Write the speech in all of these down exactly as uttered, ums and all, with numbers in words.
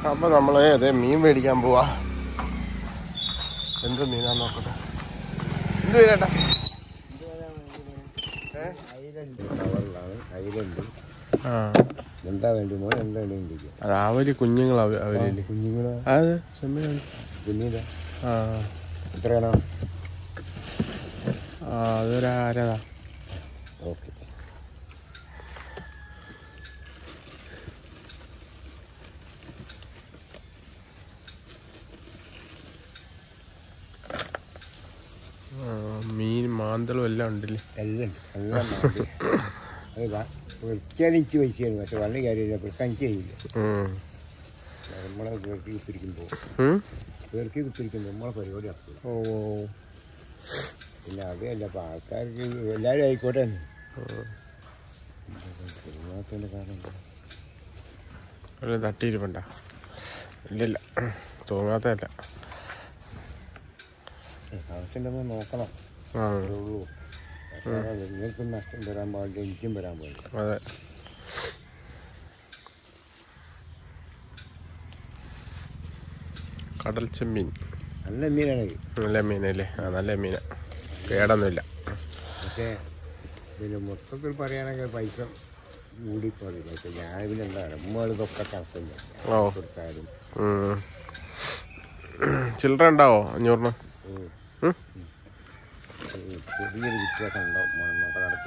അപ്പൊ നമ്മള് അതെ മീൻ മേടിക്കാൻ പോവാ. എന്ത് മീനാന്ന് നോക്കട്ടെ. എന്ത് മീനേട്ടാ? എന്താ വേണ്ടി മോൻ എന്താ വേണ്ടി? അത് അവര് കുഞ്ഞുങ്ങളാ അവരില് കുഞ്ഞുങ്ങളാ അത് ചെമ്മീൻ കുഞ്ഞിതാ. ആ എത്രയാണോ? ആ അതൊരു ആരതാ. ഓക്കെ. മീൻ മാന്തളും എല്ലാം ഉണ്ടല്ലേ? എല്ലാം ഉണ്ട്. എല്ലാം അതാ വൃത്തിയാണിച്ച് പൈസയാണ്. പക്ഷെ വളരെ കാര്യമില്ല. പ്രസംഗിച്ച് കഴിയില്ല. നമ്മളെ പേർക്ക് കുത്തിരിക്കുമ്പോൾ പേർക്ക് കുത്തിരിക്കുമ്പോൾ നമ്മളെ പരിപാടി ആക്കുക. ഓ പിന്നെ അതല്ല അപ്പം ആൾക്കാർക്ക് എല്ലാവരും ആയിക്കോട്ടെ. കാരണം തട്ടിയിരിപ്പണ്ട. ഇല്ലില്ല, തോന്നാത്തല്ല. ആവശ്യമുണ്ടെന്ന് നോക്കണം. ആ ഉള്ളൂ. നിങ്ങൾക്കും നഷ്ടം വരാൻ പാടില്ല, എനിക്കും വരാൻ പാടില്ല. അതെ. കടൽ ചെമ്മീൻ നല്ല മീനാണ്. നല്ല മീനല്ലേ? ആ നല്ല മീന, കേടൊന്നുമില്ല. പക്ഷേ പിന്നെ മൊത്തത്തിൽ പറയുകയാണെങ്കിൽ പൈസ കൂടിപ്പോയില്ല. പക്ഷെ ഞാൻ ഇതിനെന്താണ് നമ്മൾ ഇതൊക്കെ കണക്കില്ല. ഓ കൊടുത്താലും ചില്ലറ ഉണ്ടാവോ അഞ്ഞൂറിന്? ചെറിയൊരു വ്യത്യാസം ഉണ്ടാവും. മണ്ണൊക്കെ നടത്തി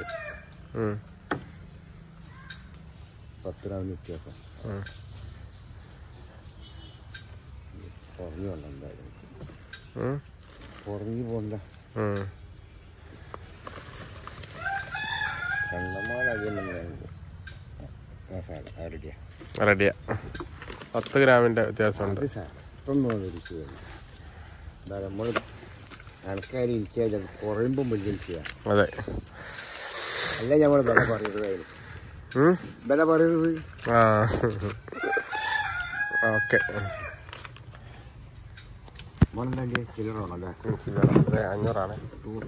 പത്ത് രൂപ വ്യത്യാസം കുറഞ്ഞു പോകണ്ട. എന്തായാലും കുറഞ്ഞു പോകണ്ട. റെഡിയാ. പത്ത് ഗ്രാമിൻ്റെ വ്യത്യാസമുണ്ട്. ഇപ്പം എന്താ നമ്മൾ ആൾക്കാർ ഇരിക്കാൻ കുറയുമ്പം വലിയ ചെയ്യാം. അതെ. അല്ല നമ്മൾ വില പറയുന്നത് വില പറയുന്നത്. ആ ഓക്കെ. മോനെന്താ ചില്ലറാണല്ലേ? ചില്ലറ അതെ അഞ്ഞൂറാണ്.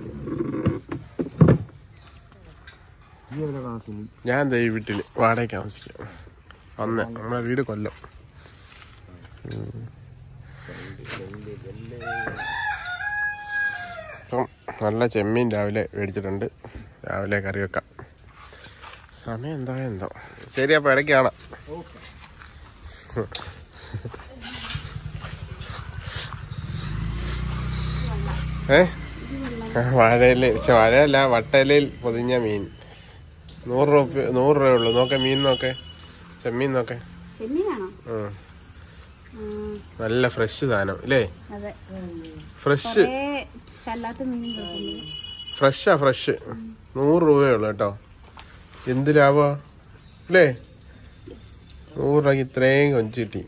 ഞാൻ ദൈ വീട്ടിൽ വാടകയ്ക്ക് താമസിക്കാം. വന്ന് നമ്മളെ വീട് കൊല്ലം. അപ്പം നല്ല ചെമ്മീൻ രാവിലെ മേടിച്ചിട്ടുണ്ട്. രാവിലെ കറി വെക്കാം. സമയം എന്താ എന്തോ. ശരി, അപ്പോൾ ഇടയ്ക്ക് കാണാം. ഏ വാഴയില വാഴയല്ല വട്ടയിലയിൽ പൊതിഞ്ഞ മീൻ നൂറ് രൂപ നൂറ് രൂപ ഉള്ളു. നോക്കെ മീൻ നോക്കെ, ചെമ്മീൻ നോക്കെ. നല്ല ഫ്രഷ് സാധനം അല്ലേ? ഫ്രഷ് ഫ്രഷാ ഫ്രഷ്. നൂറ് രൂപയുള്ളു കേട്ടോ. എന്ത് ലാഭമാ അല്ലേ? നൂറ് രൂപയ്ക്ക് ഇത്രയും കൊഞ്ച് കിട്ടി.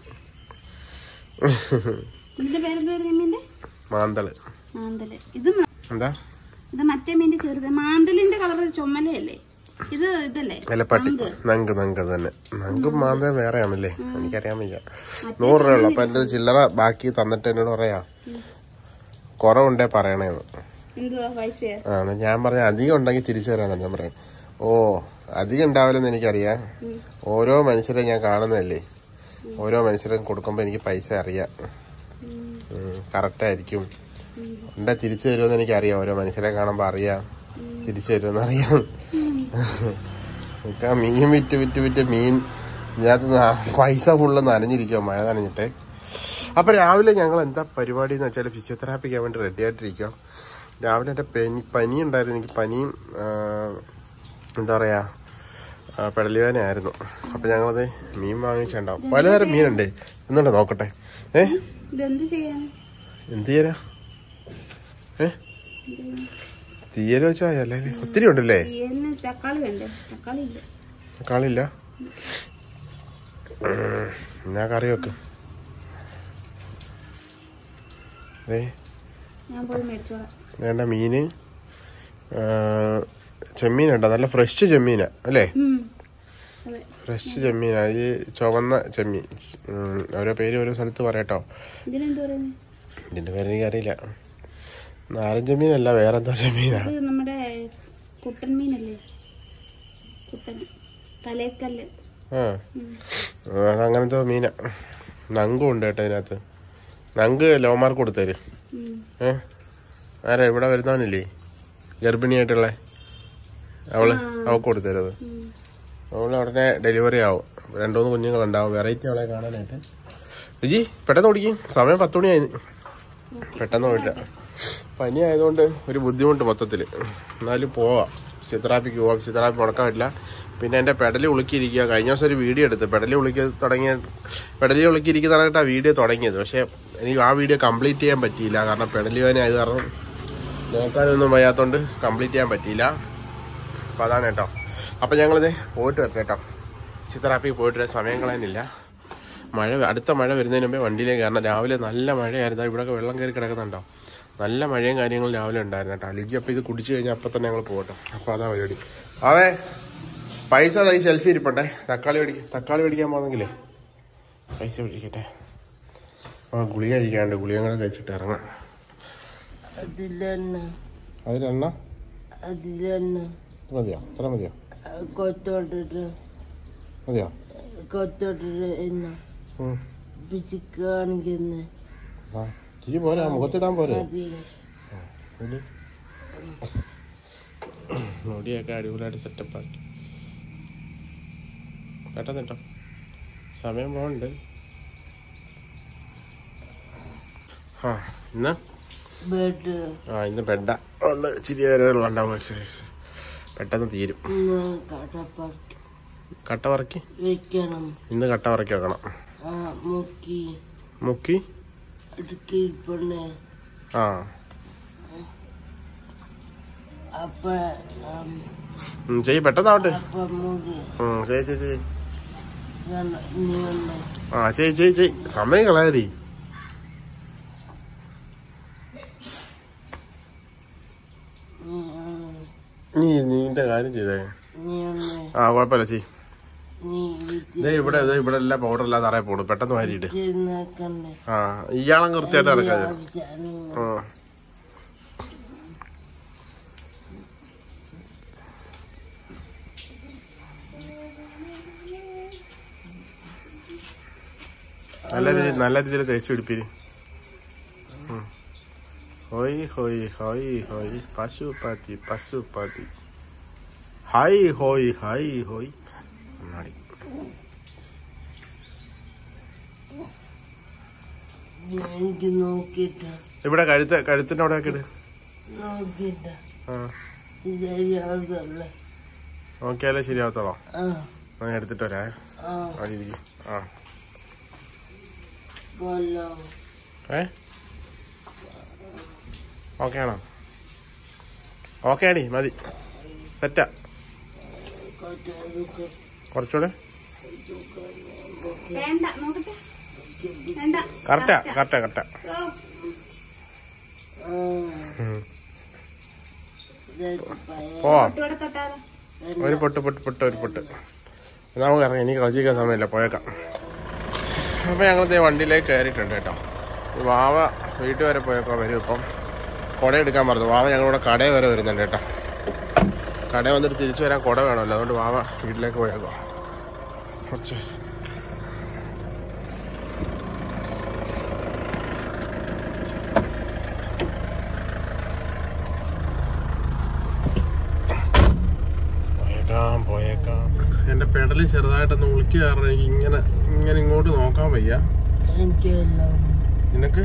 മാന്തള്. എന്താ മാന്തലിന്റെ കളർ ചുമലയല്ലേ ഇത്? ഇതല്ലേ വിലപ്പാട്ടി നങ്ക് നങ്ക് തന്നെ. നങ്ക് മാന്തൽ വേറെ ആണല്ലേ? എനിക്കറിയാൻ വയ്യ. നൂറ് രൂപ ഉള്ളു. അപ്പൊ എന്റെ ചില്ലറ ബാക്കി തന്നിട്ട് എന്നോട് പറയാ കുറവുണ്ടേ പറയണേന്ന്. ആ ഞാൻ പറഞ്ഞ അധികം ഉണ്ടെങ്കിൽ തിരിച്ചു തരാനാ ഞാൻ പറയാം. ഓ അധികം ഉണ്ടാവില്ലെന്ന് എനിക്കറിയാം. ഓരോ മനുഷ്യരെ ഞാൻ കാണുന്നതല്ലേ. ഓരോ മനുഷ്യരും കൊടുക്കുമ്പോ എനിക്ക് പൈസ അറിയാം. കറക്റ്റ് ആയിരിക്കും. എന്താ തിരിച്ചു തരുമെന്ന് എനിക്കറിയാം. ഓരോ മനുഷ്യരെ കാണുമ്പോ അറിയാം തിരിച്ചു തരുമെന്ന് അറിയാം. മീൻ വിറ്റ് വിറ്റ് വിറ്റ് മീൻ ഇതിനകത്ത് പൈസ ഫുള്ള് നനഞ്ഞിരിക്കുക, മഴ നനഞ്ഞിട്ട്. അപ്പൊ രാവിലെ ഞങ്ങൾ എന്താ പരിപാടി എന്ന് വെച്ചാൽ ഫിസിയോതെറാപ്പിക്കാൻ വേണ്ടി റെഡി ആയിട്ടിരിക്കാം. രാവിലെ എൻ്റെ പനി പനി ഉണ്ടായിരുന്നു. എനിക്ക് പനിയും എന്താ പറയാ പെടലിവേനായിരുന്നു. അപ്പൊ ഞങ്ങളത് മീൻ വാങ്ങിച്ചുണ്ടാവും. പലതരം മീനുണ്ട്. എന്നുണ്ട് നോക്കട്ടെ. ഏ എന്ത് ചെയ്യാനാ? ഏ തീയല് വെച്ചാൽ അല്ലേ? ഒത്തിരി ഉണ്ടല്ലേ? തക്കാളി ഇല്ല. എന്നാ കറി വെക്കും. വേണ്ട മീന് ചെമ്മീനുണ്ടോ? നല്ല ഫ്രഷ് ചെമ്മീനാ അല്ലേ? ഫ്രഷ് ചെമ്മീനാ. ഈ ചുവന്ന ചെമ്മീൻ. ഓരോ പേര് ഓരോ സ്ഥലത്ത് പറയട്ടോ. ഇതിന്റെ പേര് എനിക്കറിയില്ല. നാരൻ ചെമ്മീനല്ല, വേറെന്തോ ചെമ്മീനാ. നമ്മുടെ കുട്ടൻ മീനല്ലേ? ആ അതങ്ങനത്തെ മീനാ. നങ്കും ഉണ്ട് കേട്ടോ ഇതിനകത്ത്. നങ്ക് ലോമാർക്ക് കൊടുത്തരും. ഏ ആരാ ഇവിടെ വരുന്നവനില്ലേ ഗർഭിണിയായിട്ടുള്ള അവള് അവൾക്ക് കൊടുത്തരുത്. അവള് ഉടനെ ഡെലിവറി ആവും. രണ്ടുമൂന്ന് കുഞ്ഞുങ്ങളുണ്ടാവും. വെറൈറ്റി അവളെ കാണാനായിട്ട്. ജിജി പെട്ടെന്ന് ഓടിക്കും. സമയം പത്ത് മണിയായി. പെട്ടെന്ന് പോയിട്ട. പനി ആയതുകൊണ്ട് ഒരു ബുദ്ധിമുട്ട് മൊത്തത്തിൽ. എന്നാലും പോവാം. ഫിസിയോതെറാപ്പിക്ക് പോവാം. ഫിസിയോതെറാപ്പി മുടക്കാൻ പറ്റില്ല. പിന്നെ എൻ്റെ പെടലി ഉളുക്കിയിരിക്കുക. കഴിഞ്ഞ ദിവസം ഒരു വീഡിയോ എടുത്ത് പെടലി ഉളുക്കി തുടങ്ങിയ പെടലി ഉളുക്കിയിരിക്കുന്നതായിട്ടാണ് വീഡിയോ തുടങ്ങിയത്. പക്ഷേ എനിക്ക് ആ വീഡിയോ കംപ്ലീറ്റ് ചെയ്യാൻ പറ്റിയില്ല. കാരണം പെടലി വേദന ആയത് കാരണം നോക്കാനൊന്നും വയ്യാത്തതുകൊണ്ട് കംപ്ലീറ്റ് ചെയ്യാൻ പറ്റിയില്ല. അപ്പോൾ അതാണ് കേട്ടോ. അപ്പം ഞങ്ങളിത് പോയിട്ട് വരട്ടെ കേട്ടോ. ഫിസിയോതെറാപ്പിക്ക് പോയിട്ട് സമയം കളയാനില്ല. മഴ അടുത്ത മഴ വരുന്നതിന് മുമ്പേ വണ്ടിയിലേക്ക്. കാരണം രാവിലെ നല്ല മഴയായിരുന്നു. ഇവിടെയൊക്കെ വെള്ളം കയറി കിടക്കുന്നുണ്ടോ. നല്ല മഴയും കാര്യങ്ങളും രാവിലെ ഉണ്ടായിരുന്നു കേട്ടോ. ലിജി അപ്പോൾ ഇത് കുടിച്ചു കഴിഞ്ഞാൽ അപ്പം തന്നെ ഞങ്ങൾ പോകട്ടോ. അപ്പോൾ അതാ പരിപാടി. അതെ പൈസ അതായി സെൽഫി ഇരിപ്പണ്ടേ. തക്കാളി മേടിക്കും. തക്കാളി മേടിക്കാൻ പോകുന്നെങ്കിലേ പൈസ മേടിക്കട്ടെ. ആ ഗുളിക കഴിക്കാണ്ട് ഗുളിക കൂടെ കഴിച്ചിട്ട് ഇറങ്ങാം. അതിലെണ്ണ മതിയോ? അത്ര മതിയോ? മതിയോ? ആ ചേച്ചി പോരാ. മുഖത്തിടാൻ പോരെ. മുടിയൊക്കെ അടിപൊളിയായിട്ട് സെറ്റപ്പാക്കി പെട്ടെന്ന് കേട്ടോ. സമയം പോകുന്നുണ്ട്. ആ ഇന്ന് ആ ഇന്ന് ബെഡ ഉണ്ട്. ഇച്ചിരി നേരം ഉണ്ടാവും എക്സസൈസ്. പെട്ടെന്ന് തീരും. കട്ട വറക്കി ഇന്ന് കട്ട വറക്കി വെക്കണം. മുക്കി ആ ചെയ് പെട്ടെന്നാവട്ടെ. ചെയ് ചെയ് ചെയ് ആ ചെയ് ചെയ് ചെയ് സമയം കളയാതി. നീ നീന്റെ കാര്യം ചെയ്തേ. ആ കുഴപ്പമില്ല ചെയ്. ഇതേ ഇവിടെ ഇതേ ഇവിടെ എല്ലാം പൗഡർ എല്ലാം നിറയെ പോണു. പെട്ടെന്ന് വാരിയിട്ട്. ആ ഇയാളും കൃത്യമായിട്ട് ഇറക്കാതെ. ആ നല്ല രീതിയിൽ നല്ല രീതിയിൽ തേച്ച് പിടിപ്പിരി. ഹോയ് ഹോയ് ഹോയ് ഹോയ് പശുപതി പശുപതി ഹായ് ഹോയ് ഹായ് ഹോയ്. ഇവിടെ കഴുത്ത് കഴുത്തിന്റെ അവിടെ ഒക്കെ ഇട്. നോക്കിയാലേ ശരിയാവത്തോളോ. ഞാൻ എടുത്തിട്ട് വരാ. ആ ഏ ഓക്കെ ആണോ? ഓക്കെ ആണി മതി. സെറ്റാ. കുറച്ചുകൂടെ കറക്റ്റാ കറക്റ്റാ കറക്റ്റാ. പോവാം. ഒരു പൊട്ട് പൊട്ട് പൊട്ട് ഒരു പൊട്ട്. നമുക്ക് ഇറങ്ങി. എനിക്ക് കളിച്ചിരിക്കാൻ സമയമില്ല. പോയേക്കാം. അപ്പം ഞങ്ങളിത് വണ്ടിയിലേക്ക് കയറിയിട്ടുണ്ട് കേട്ടോ. വാവ വീട്ടിൽ വരെ പോയേക്കോ വരും. ഇപ്പം കുട എടുക്കാൻ പറഞ്ഞു. വാവ ഞങ്ങളിവിടെ കടയിൽ വരെ വരുന്നുണ്ട് കേട്ടോ. കടയിൽ വന്നിട്ട് തിരിച്ചു വരാൻ കുട വേണമല്ലോ. അതുകൊണ്ട് വാവ വീട്ടിലേക്ക് പോയേക്കോ. കുറച്ച് പോയേക്കാം പോയേക്കാം. എൻ്റെ പെടലിൽ ചെറുതായിട്ടൊന്ന് ഉളുക്കി കാരണം എനിക്ക് ഇങ്ങനെ ഇങ്ങനെ ഇങ്ങോട്ട് നോക്കാൻ വയ്യ. നിനക്ക്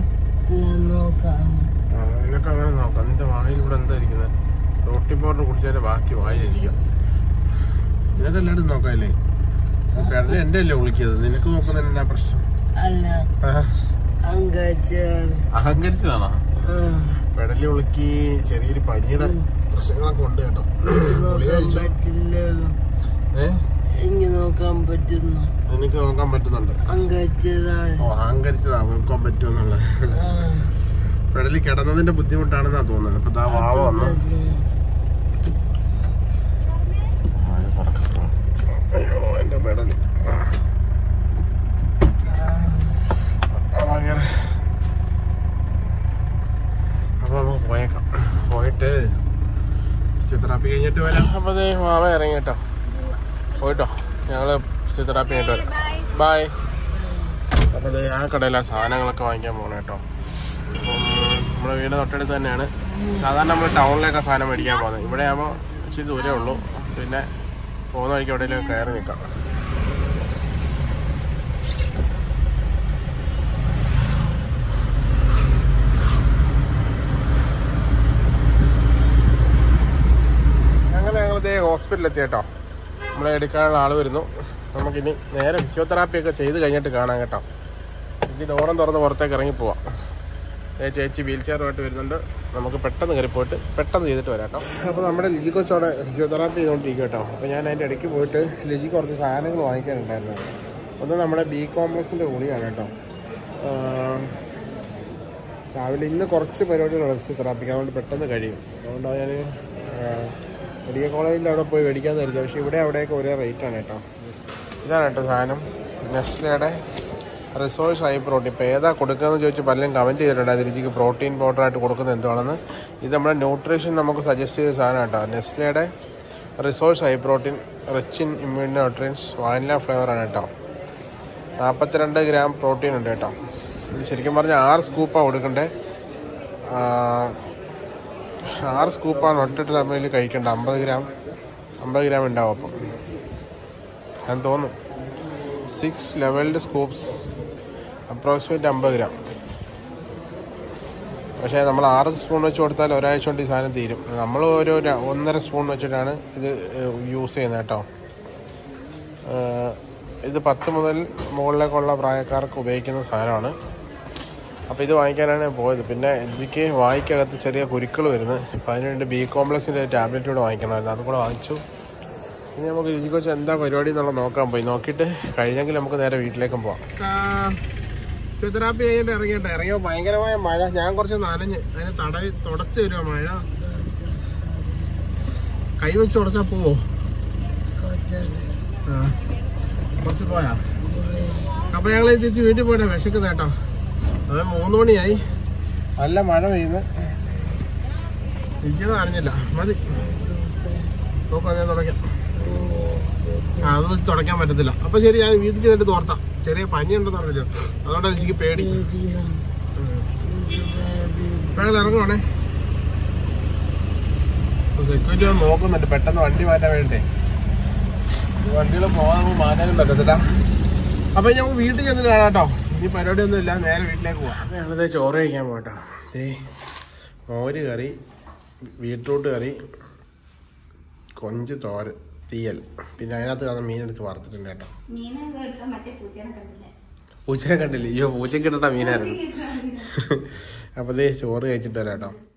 ആ നിനക്ക് അങ്ങനെ നോക്കാം. നിന്റെ വായിൽ ഇവിടെ എന്താ ഇരിക്കുന്നത്? റോട്ടി പൗഡർ കുടിച്ചാലേ ബാക്കി വായിലിരിക്കാം. നിനക്കല്ലാണ്ട് നോക്കാല്ലേ? പെടല് എന്റെ അല്ലേ ഉളിക്കിയത്? നിനക്ക് നോക്കുന്നതിന് എന്നാ പ്രശ്നം? അഹങ്കരിച്ചതാണോ? പെടലി ഉളുക്കി ചെറിയൊരു പനിയുടെ പ്രശ്നങ്ങളൊക്കെ ഉണ്ട് കേട്ടോ. നോക്കാൻ പറ്റുന്നു. എനിക്ക് നോക്കാൻ പറ്റുന്നുണ്ട്. ഓ അഹങ്കരിച്ചതാ നോക്കാൻ പറ്റുമെന്നുള്ളത്. പെടലി കിടന്നതിന്റെ ബുദ്ധിമുട്ടാണെന്നാ തോന്നുന്നത്. ഇപ്പൊ ദാ വാവ വന്നു. അയ്യോ എന്റെ പെടലി. അപ്പൊ നമുക്ക് പോയേക്കാം. പോയിട്ട് ഫിസിയോതെറാപ്പി കഴിഞ്ഞിട്ട് വരാം. അപ്പൊ അതേ വാവ ഇറങ്ങി കേട്ടോ. പോയിട്ടോ ഞങ്ങള് ഫിസിയോതെറാപ്പി കഴിഞ്ഞിട്ട് വരാം. ബൈ. അത് ആ കടയിലെ സാധനങ്ങളൊക്കെ വാങ്ങിക്കാൻ പോകണം കേട്ടോ. അപ്പം നമ്മുടെ വീട് തൊട്ടടുത്ത് തന്നെയാണ്. സാധാരണ നമ്മൾ ടൗണിലേക്ക് സാധനം മേടിക്കാൻ പോകുന്നത്. ഇവിടെ ആകുമ്പോൾ ഇച്ചിരി ദൂരമേ ഉള്ളൂ. പിന്നെ പോകുന്ന വഴിക്ക് എവിടെയെങ്കിലും കയറി നിൽക്കാം. അങ്ങനെ ഞങ്ങളിതേ ഹോസ്പിറ്റലിൽ എത്തി കേട്ടോ. നമ്മളെ എടുക്കാനുള്ള ആൾ വരുന്നു. നമുക്കിനി നേരെ ഫിസിയോതെറാപ്പിയൊക്കെ ചെയ്ത് കഴിഞ്ഞിട്ട് കാണാം കേട്ടോ. എനിക്ക് ഡോറും തുറന്ന് പുറത്തേക്ക് ഇറങ്ങി പോവാം. ചേച്ചി വീൽ ചെയറുമായിട്ട് വരുന്നുണ്ട്. നമുക്ക് പെട്ടെന്ന് കയറി പോയിട്ട് പെട്ടെന്ന് ചെയ്തിട്ട് വരാം കേട്ടോ. അപ്പോൾ നമ്മുടെ ലിജി കൊച്ചോടെ ഫിസിയോതെറാപ്പി ചെയ്തുകൊണ്ടിരിക്കും കേട്ടോ. അപ്പോൾ ഞാൻ അതിൻ്റെ ഇടയ്ക്ക് പോയിട്ട് ലിജി കുറച്ച് സാധനങ്ങൾ വാങ്ങിക്കാനുണ്ടായിരുന്നു. ഒന്ന് നമ്മുടെ ബി കോംപ്ലക്സിൻ്റെ ഗുളിയാണ് കേട്ടോ. രാവിലെ ഇന്ന് കുറച്ച് പരിപാടികളാണ് ഫിസിയോതെറാപ്പിക്ക്, അതുകൊണ്ട് പെട്ടെന്ന് കഴിയും. അതുകൊണ്ട് ഞാൻ മെഡിക്കൽ കോളേജിൽ അവിടെ പോയി മേടിക്കാമെന്ന് കരുതി. പക്ഷേ ഇവിടെ അവിടെയൊക്കെ ഒരേ റേറ്റാണ് കേട്ടോ. ഇതാണ് കേട്ടോ സാധനം, നെസ്ലയുടെ റിസോഴ്സ് ഹൈ പ്രോട്ടീൻ. ഇപ്പോൾ ഏതാ കൊടുക്കുകയെന്ന് ചോദിച്ച് പലരും കമൻറ്റ് ചെയ്തിട്ടുണ്ടായിരുന്നു രുചിക്ക് പ്രോട്ടീൻ പൗഡറായിട്ട് കൊടുക്കുന്നത് എന്താണെന്ന്. ഇത് നമ്മുടെ ന്യൂട്രീഷൻ നമുക്ക് സജസ്റ്റ് ചെയ്ത സാധനം കേട്ടോ. നെസ്ലയുടെ Resource high protein rich in immune nutrients vanilla ഫ്ലേവറാണ് കേട്ടോ. നാൽപ്പത്തിരണ്ട് ഗ്രാം പ്രോട്ടീൻ ഉണ്ട് കേട്ടോ. ഇത് ശരിക്കും പറഞ്ഞാൽ ആറ് സ്കൂപ്പാണ് കൊടുക്കണ്ടേ. ആറ് സ്കൂപ്പാണ് ഒട്ടിട്ട് തമ്മിൽ കഴിക്കേണ്ട. അമ്പത് ഗ്രാം അമ്പത് ഗ്രാം ഉണ്ടാവും. അപ്പം ഞാൻ തോന്നുന്നു സിക്സ് ലെവൽഡ് സ്കൂപ്സ് അപ്രോക്സിമേറ്റ് അമ്പത് ഗ്രാം. പക്ഷേ നമ്മൾ ആറ് സ്പൂൺ വെച്ച് കൊടുത്താൽ ഒരാഴ്ച കൊണ്ട് ഈ സാധനം തീരും. നമ്മൾ ഒരു ഒന്നര സ്പൂൺ വെച്ചിട്ടാണ് ഇത് യൂസ് ചെയ്യുന്നത് കേട്ടോ. ഇത് പത്ത് മുതൽ മുകളിലേക്കുള്ള പ്രായക്കാർക്ക് ഉപയോഗിക്കുന്ന സാധനമാണ്. അപ്പോൾ ഇത് വാങ്ങിക്കാനാണ് പോയത്. പിന്നെ എനിക്ക് വായിക്കകത്ത് ചെറിയ കുരുക്കൾ വരുന്നത്. അപ്പോൾ അതിനുവേണ്ടി ബി കോംപ്ലക്സിൻ്റെ ടാബ്ലറ്റ് കൂടെ വാങ്ങിക്കണമായിരുന്നു. അതും കൂടെ വാങ്ങിച്ചു. ഇനി നമുക്ക് രുചിക്ക് വെച്ച് എന്താ പരിപാടി എന്നുള്ളത് നോക്കാൻ പോയി. നോക്കിയിട്ട് കഴിഞ്ഞെങ്കിൽ നമുക്ക് നേരെ വീട്ടിലേക്കും പോവാം. ഫിസിയോതെറാപ്പി കഴിഞ്ഞിട്ട് ഇറങ്ങിയിട്ട് ഇറങ്ങിയോ ഭയങ്കരമായ മഴ. ഞാൻ കുറച്ച് നനഞ്ഞ് അതിന് തട തുടച്ച് തരുമോ മഴ? കൈ വെച്ച് തുടച്ചാൽ പോവോ? ആ കുറച്ച് പോയാ. അപ്പോൾ ഞങ്ങൾ തിരിച്ച് വീട്ടിൽ പോയിട്ടാ വിശക്കുന്ന കേട്ടോ. അത് മൂന്ന് മണിയായി, നല്ല മഴ പെയ്യുന്നു. എനിക്കൊന്നും അറിഞ്ഞില്ല. മതി നോക്കാം, ഞാൻ തുടയ്ക്കാം. ആ അത് തുടയ്ക്കാൻ പറ്റത്തില്ല. അപ്പം ശരി, ഞാൻ വീട്ടിൽ ചെന്നിട്ട് തോർത്താം. ചെറിയ പനി ഉണ്ടെന്ന് പറഞ്ഞല്ലോ, അതുകൊണ്ടാണ് എനിക്ക് പേടി. ഞങ്ങൾ ഇറങ്ങുവാണേ. സെക്യൂരിറ്റി ഒന്ന് നോക്കുന്നുണ്ട് പെട്ടെന്ന് വണ്ടി മാറ്റാൻ വേണ്ടേ. വണ്ടികൾ പോകാൻ നമുക്ക് മാറ്റാനും പറ്റത്തില്ല. അപ്പം ഞങ്ങൾക്ക് വീട്ടിൽ ചെന്നിട്ട് കാണാം കേട്ടോ. ഇനി പരിപാടിയൊന്നും ഇല്ല, നേരെ വീട്ടിലേക്ക് പോവാം. ഞങ്ങളിത് ചോറ് കഴിക്കാൻ പോകട്ടോ. ഏ മോര് കറി, ബീട്രൂട്ട് കറി, കൊഞ്ച് തോരൻ, തീയൽ, പിന്നെ അതിനകത്ത് കാണാൻ മീനെടുത്ത് വറുത്തിട്ടുണ്ട് കേട്ടോ. പൂച്ചനെ കണ്ടില്ലേ? അയ്യോ പൂച്ചയ്ക്ക് ഇട്ടിട്ട മീനായിരുന്നു. അപ്പോൾ ദേ ചോറ് കഴിച്ചിട്ട് വരാം കേട്ടോ.